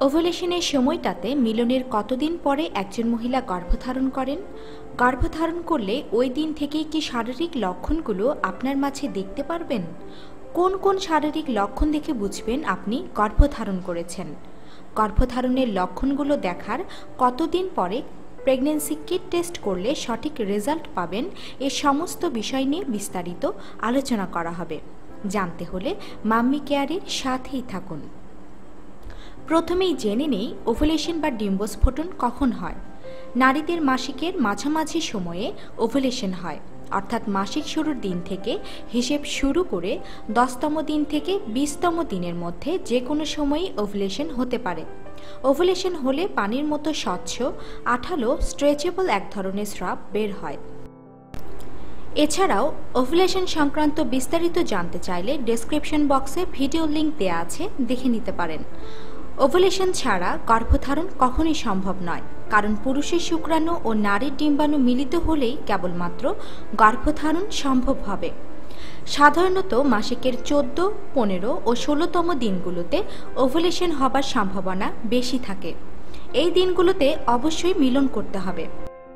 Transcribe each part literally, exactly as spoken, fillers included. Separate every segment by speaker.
Speaker 1: ওভুলেশনের সময়টাতে মিলনের কতদিন পরে একজন মহিলা গর্ভধারণ করেন? গর্ভধারণ করলে ওই দিন থেকেই কি শারীরিক লক্ষণগুলো আপনার মাঝে দেখতে পারবেন? কোন কোন শারীরিক লক্ষণ দেখে বুঝবেন আপনি গর্ভধারণ করেছেন? গর্ভধারণের লক্ষণগুলো দেখার কতদিন পরে প্রেগন্যান্সি কিট টেস্ট করলে সঠিক রেজাল্ট পাবেন, এ সমস্ত বিষয় নিয়ে বিস্তারিত আলোচনা করা হবে। জানতে হলে মাম্মি কেয়ারের সাথেই থাকুন। প্রথমেই জেনে নেই ওভুলেশন বা ডিম্বস্ফোটন কখন হয়। নারীদের মাসিকের মাঝামাঝি সময়ে ওভুলেশন হয়, অর্থাৎ মাসিক শুরুর দিন থেকে হিসেব শুরু করে দশতম দিন থেকে বিশতম দিনের মধ্যে যে কোনো সময়ই ওভুলেশন হতে পারে। ওভুলেশন হলে পানির মতো স্বচ্ছ, আঠালো, স্ট্রেচেবল এক ধরনের স্রাব বের হয়। এছাড়াও ওভুলেশন সংক্রান্ত বিস্তারিত জানতে চাইলে ডেসক্রিপশন বক্সে ভিডিও লিঙ্ক দেওয়া আছে, দেখে নিতে পারেন। ওভুলেশন ছাড়া গর্ভধারণ কখনই সম্ভব নয়, কারণ পুরুষের শুক্রাণু ও নারীর ডিম্বাণু মিলিত হলেই কেবলমাত্র গর্ভধারণ সম্ভব হবে। সাধারণত মাসিকের চোদ্দ, পনেরো ও ষোলোতম দিনগুলোতে ওভুলেশন হবার সম্ভাবনা বেশি থাকে। এই দিনগুলোতে অবশ্যই মিলন করতে হবে।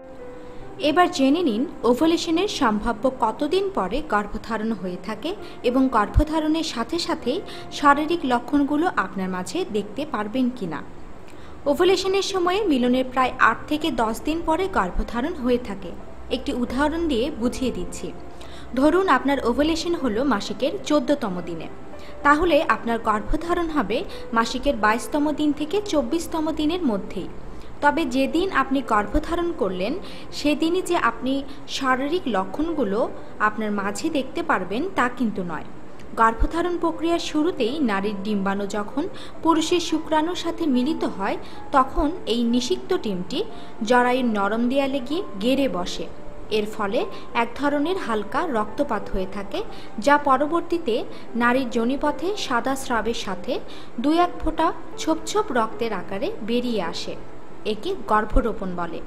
Speaker 1: এবার জেনে নিন ওভুলেশনের সম্ভাব্য কতদিন পরে গর্ভধারণ হয়ে থাকে এবং গর্ভধারণের সাথে সাথে শারীরিক লক্ষণগুলো আপনার মাঝে দেখতে পারবেন কিনা। ওভুলেশনের সময়ে মিলনের প্রায় আট থেকে দশ দিন পরে গর্ভধারণ হয়ে থাকে। একটি উদাহরণ দিয়ে বুঝিয়ে দিচ্ছি। ধরুন আপনার ওভুলেশন হলো মাসিকের চোদ্দতম দিনে, তাহলে আপনার গর্ভধারণ হবে মাসিকের বাইশতম দিন থেকে চব্বিশতম দিনের মধ্যেই। তবে যেদিন আপনি গর্ভধারণ করলেন সেদিনই যে আপনি শারীরিক লক্ষণগুলো আপনার মাঝে দেখতে পারবেন তা কিন্তু নয়। গর্ভধারণ প্রক্রিয়ার শুরুতেই নারীর ডিম্বাণু যখন পুরুষের শুক্রাণুর সাথে মিলিত হয়, তখন এই নিষিক্ত ডিমটি জরায়ুর নরম দেয়ালে গিয়ে গেড়ে বসে। এর ফলে এক ধরনের হালকা রক্তপাত হয়ে থাকে, যা পরবর্তীতে নারীর যোনিপথে সাদা স্রাবের সাথে দুই এক ফোঁটা ছোপ ছোপ রক্তের আকারে বেরিয়ে আসে। একে গর্ভরোপণ বলে।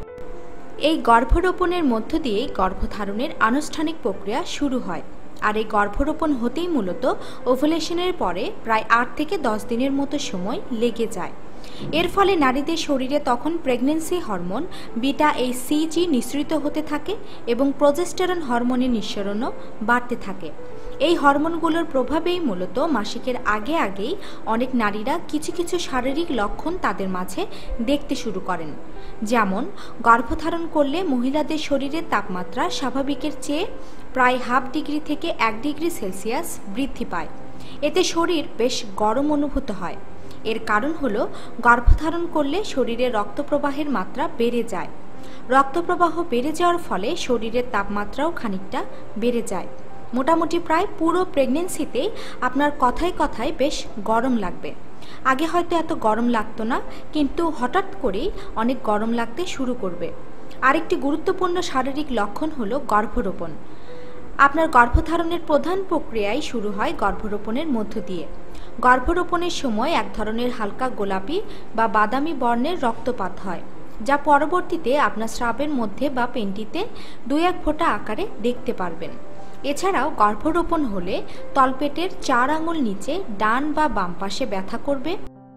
Speaker 1: এই গর্ভরোপণের মধ্য দিয়েই গর্ভধারণের আনুষ্ঠানিক প্রক্রিয়া শুরু হয়। আর এই গর্ভরোপণ হতেই মূলত ওভুলেশনের পরে প্রায় আট থেকে দশ দিনের মতো সময় লেগে যায়। এর ফলে নারীদের শরীরে তখন pregnancy hormone beta H C G নিঃসৃত হতে থাকে এবং প্রজেস্টেরন হরমোনের নিঃসরণও বাড়তে থাকে। এই হরমোনগুলোর প্রভাবেই মূলত মাসিকের আগে আগেই অনেক নারীরা কিছু কিছু শারীরিক লক্ষণ তাদের মাঝে দেখতে শুরু করেন। যেমন গর্ভধারণ করলে মহিলাদের শরীরের তাপমাত্রা স্বাভাবিকের চেয়ে প্রায় হাফ ডিগ্রি থেকে এক ডিগ্রি সেলসিয়াস বৃদ্ধি পায়। এতে শরীর বেশ গরম অনুভূত হয়। এর কারণ হলো গর্ভধারণ করলে শরীরে রক্তপ্রবাহের মাত্রা বেড়ে যায়। রক্তপ্রবাহ বেড়ে যাওয়ার ফলে শরীরের তাপমাত্রাও খানিকটা বেড়ে যায়। মোটামুটি প্রায় পুরো প্রেগন্যান্সিতে আপনার কথায় কথায় বেশ গরম লাগবে। আগে হয়তো এত গরম লাগতো না, কিন্তু হঠাৎ করেই অনেক গরম লাগতে শুরু করবে। আরেকটি গুরুত্বপূর্ণ শারীরিক লক্ষণ হলো গর্ভরোপণ। আপনার গর্ভধারণের প্রধান প্রক্রিয়াই শুরু হয় গর্ভরোপণের মধ্য দিয়ে। গর্ভরোপণের সময় এক ধরনের হালকা গোলাপি বা বাদামি বর্ণের রক্তপাত হয়, যা পরবর্তীতে আপনার স্রাবের মধ্যে বা পেন্টিতে দুই এক ফোঁটা আকারে দেখতে পারবেন। এছাড়াও গর্ভরোপণ হলে তলপেটের চার আঙুল নিচে ডান বা বাম পাশে ব্যথা করবে,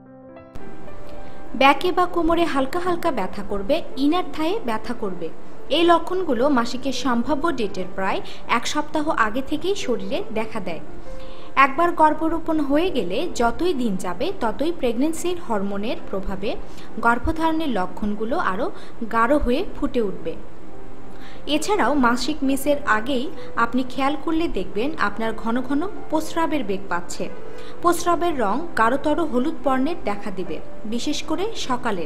Speaker 1: ব্যাকে বা কোমরে হালকা হালকা ব্যথা করবে, ইনার থায়ে ব্যথা করবে। এই লক্ষণগুলো মাসিকের সম্ভাব্য ডেটের প্রায় এক সপ্তাহ আগে থেকেই শরীরে দেখা দেয়। একবার গর্ভরোপণ হয়ে গেলে যতই দিন যাবে ততই প্রেগন্যান্সির হরমোনের প্রভাবে গর্ভধারণের লক্ষণগুলো আরও গাঢ় হয়ে ফুটে উঠবে। এছাড়াও মাসিক মিসের আগেই আপনি খেয়াল করলে দেখবেন আপনার ঘন ঘন প্রস্রাবের বেগ পাচ্ছে। প্রস্রাবের রং গাঢ়তর হলুদ বর্ণের দেখা দিবে, বিশেষ করে সকালে।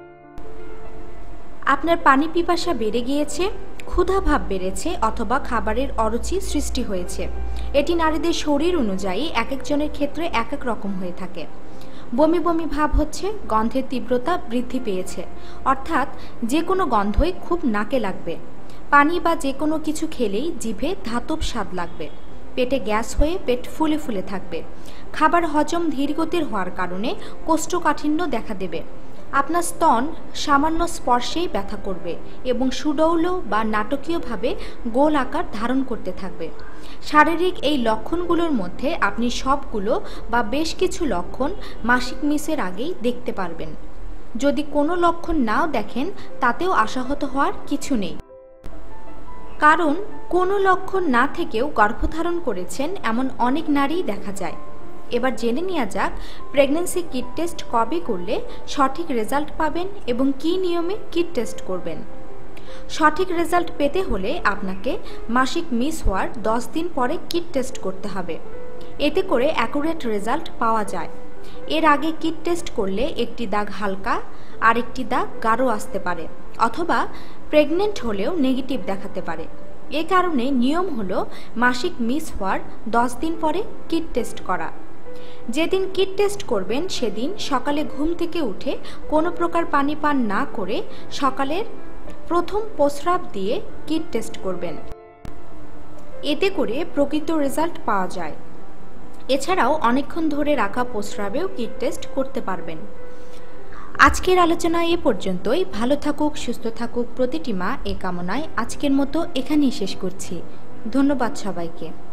Speaker 1: আপনার পানি পিপাসা বেড়ে গিয়েছে, ক্ষুধা ভাব বেড়েছে অথবা খাবারের অরুচি সৃষ্টি হয়েছে। এটি নারীদের শরীর অনুযায়ী এক একজনের ক্ষেত্রে এক এক রকম হয়ে থাকে। বমি বমি ভাব হচ্ছে, গন্ধের তীব্রতা বৃদ্ধি পেয়েছে, অর্থাৎ যে কোনো গন্ধই খুব নাকে লাগবে। পানি বা যে কোনো কিছু খেলেই জিভে ধাতব স্বাদ লাগবে। পেটে গ্যাস হয়ে পেট ফুলে ফুলে থাকবে। খাবার হজম ধীরগতির হওয়ার কারণে কোষ্ঠকাঠিন্য দেখা দেবে। আপনার স্তন সামান্য স্পর্শেই ব্যথা করবে এবং সুডৌল বা নাটকীয়ভাবে গোল আকার ধারণ করতে থাকবে। শারীরিক এই লক্ষণগুলোর মধ্যে আপনি সবগুলো বা বেশ কিছু লক্ষণ মাসিক মিসের আগেই দেখতে পারবেন। যদি কোনো লক্ষণ নাও দেখেন তাতেও আশাহত হওয়ার কিছু নেই, কারণ কোনো লক্ষণ না থেকেও গর্ভধারণ করেছেন এমন অনেক নারীই দেখা যায়। এবার জেনে নেওয়া যাক প্রেগন্যান্সি কিট টেস্ট কবে করলে সঠিক রেজাল্ট পাবেন এবং কী নিয়মে কিট টেস্ট করবেন। সঠিক রেজাল্ট পেতে হলে আপনাকে মাসিক মিস হওয়ার দশ দিন পরে কিট টেস্ট করতে হবে। এতে করে অ্যাকুরেট রেজাল্ট পাওয়া যায়। এর আগে কিট টেস্ট করলে একটি দাগ হালকা আর একটি দাগ গাঢ় আসতে পারে, অথবা প্রেগনেন্ট হলেও নেগেটিভ দেখাতে পারে। এ কারণে নিয়ম হলো মাসিক মিস হওয়ার দশ দিন পরে কিট টেস্ট করা। যেদিন কিট টেস্ট করবেন সেদিন সকালে ঘুম থেকে উঠে কোনো প্রকার পানি পান না করে সকালের প্রথম প্রস্রাব দিয়ে কিট টেস্ট করবেন। এতে করে প্রকৃত রেজাল্ট পাওয়া যায়। এছাড়াও অনেকক্ষণ ধরে রাখা প্রস্রাবেও কিট টেস্ট করতে পারবেন। আজকের আলোচনা এ পর্যন্তই। ভালো থাকুক, সুস্থ থাকুক প্রতিটি মা, এ কামনায় আজকের মতো এখানেই শেষ করছি। ধন্যবাদ সবাইকে।